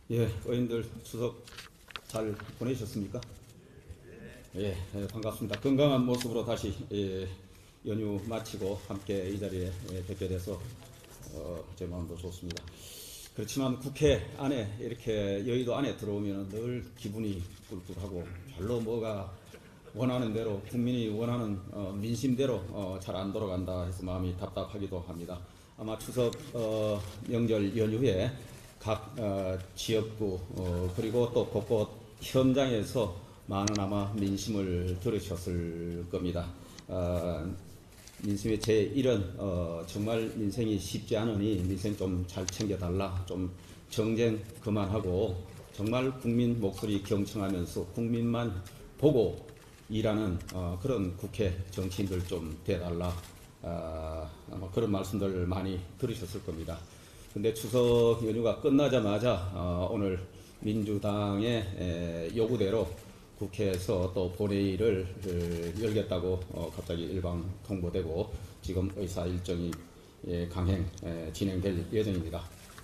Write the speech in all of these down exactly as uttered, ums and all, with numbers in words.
예, 의원들 추석 잘 보내셨습니까? 예, 예, 반갑습니다. 건강한 모습으로 다시 예, 연휴 마치고 함께 이 자리에 예, 뵙게 돼서 어, 제 마음도 좋습니다. 그렇지만 국회 안에 이렇게 여의도 안에 들어오면 늘 기분이 꿀꿀하고 별로 뭐가 원하는 대로 국민이 원하는 어, 민심대로 어, 잘 안 돌아간다 해서 마음이 답답하기도 합니다. 아마 추석 어, 명절 연휴에 각 어, 지역구 어, 그리고 또 곳곳 현장에서 많은 아마 민심을 들으셨을 겁니다. 어, 민심의 제일은 어, 정말 민생이 쉽지 않으니 민생 좀 잘 챙겨달라, 좀 정쟁 그만하고 정말 국민 목소리 경청하면서 국민만 보고 일하는 어, 그런 국회 정치인들 좀 돼달라, 어, 아마 그런 말씀들 많이 들으셨을 겁니다. 근데 추석 연휴가 끝나자마자 어, 오늘 민주당의 에, 요구대로 국회에서 또 본회의를 에, 열겠다고 어, 갑자기 일방 통보되고 지금 의사 일정이 예, 강행 에, 진행될 예정입니다.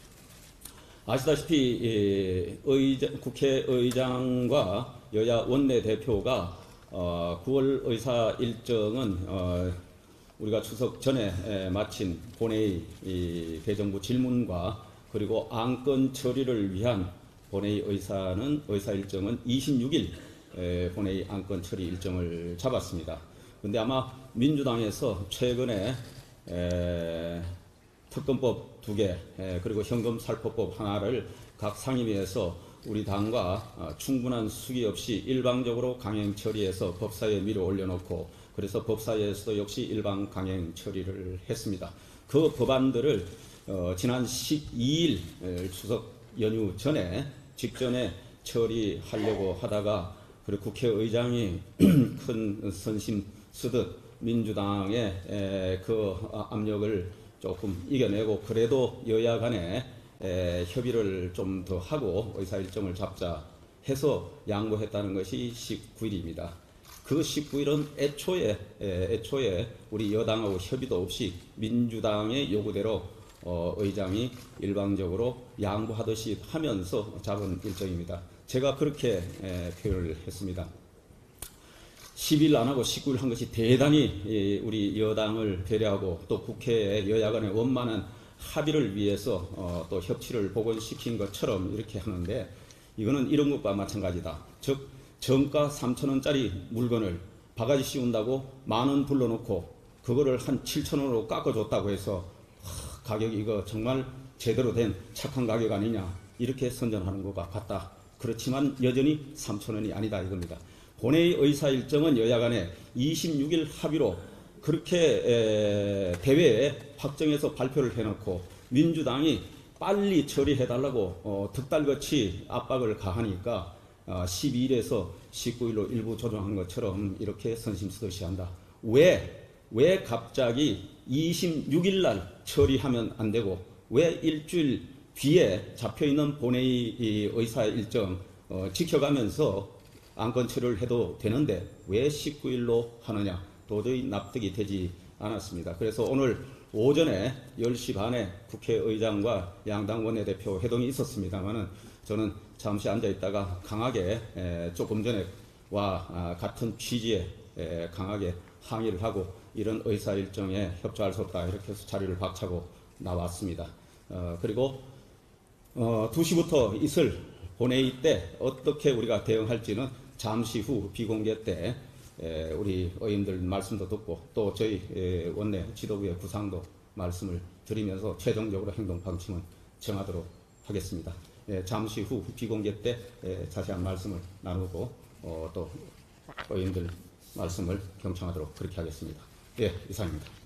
아시다시피 예, 의장, 국회의장과 여야 원내대표가 어, 구월 의사 일정은 어, 우리가 추석 전에 마친 본회의 대정부 질문과 그리고 안건 처리를 위한 본회의 의사는 의사 일정은 이십육 일 본회의 안건 처리 일정을 잡았습니다. 그런데 아마 민주당에서 최근에 특검법 두 개 그리고 현금살포법 하나를 각 상임위에서 우리 당과 충분한 수기 없이 일방적으로 강행 처리해서 법사위에 밀어 올려놓고 그래서 법사위에서도 역시 일방 강행 처리를 했습니다. 그 법안들을 어, 지난 십이 일 추석 연휴 전에 직전에 처리하려고 하다가 그리고 국회의장이 큰 선심 쓰듯 민주당의 에, 그 압력을 조금 이겨내고 그래도 여야 간에 에, 협의를 좀 더 하고 의사 일정을 잡자 해서 양보했다는 것이 십구 일입니다. 그 십구 일은 애초에, 애초에 우리 여당하고 협의도 없이 민주당의 요구대로 어, 의장이 일방적으로 양보하듯이 하면서 잡은 일정입니다. 제가 그렇게 에, 표현을 했습니다. 십 일 안 하고 십구 일 한 것이 대단히 예, 우리 여당을 배려하고 또 국회에 여야 간의 원만한 합의를 위해서 어, 또 협치를 복원시킨 것처럼 이렇게 하는데 이거는 이런 것과 마찬가지다. 즉 정가 삼천 원짜리 물건을 바가지 씌운다고 만 원 불러놓고 그거를 한 칠천 원으로 깎아줬다고 해서 하, 가격이 이거 정말 제대로 된 착한 가격 아니냐 이렇게 선전하는 것과 같다. 그렇지만 여전히 삼천 원이 아니다 이겁니다. 본회의 의사 일정은 여야 간에 이십육 일 합의로 그렇게 에, 대회에 확정해서 발표를 해놓고 민주당이 빨리 처리해달라고 어, 득달같이 압박을 가하니까 어, 십이 일에서 십구 일로 일부 조정한 것처럼 이렇게 선심쓰듯이 한다. 왜, 왜 갑자기 이십육 일 날 처리하면 안 되고 왜 일주일 뒤에 잡혀있는 본회의 의사 일정 어, 지켜가면서 안건 처리를 해도 되는데 왜 십구 일로 하느냐 도저히 납득이 되지 않았습니다. 그래서 오늘 오전에 열 시 반에 국회의장과 양당 원내대표 회동이 있었습니다만은 저는 잠시 앉아 있다가 강하게 에, 조금 전에와 아, 같은 취지에 에, 강하게 항의를 하고 이런 의사 일정에 협조할 수 없다 이렇게 해서 자리를 박차고 나왔습니다. 어, 그리고 어, 두 시부터 있을 본회의 때 어떻게 우리가 대응할지는 잠시 후 비공개 때 에, 우리 의원들 말씀도 듣고 또 저희 에, 원내 지도부의 구상도 말씀을 드리면서 최종적으로 행동 방침은 정하도록 하겠습니다. 예, 잠시 후 비공개 때 예, 자세한 말씀을 나누고 어, 또 의원들 말씀을 경청하도록 그렇게 하겠습니다. 예, 이상입니다.